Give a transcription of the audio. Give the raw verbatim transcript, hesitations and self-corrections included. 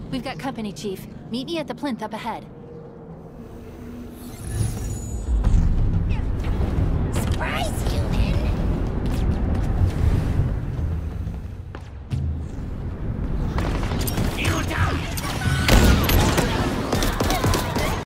We've got company, Chief. Meet me at the plinth up ahead.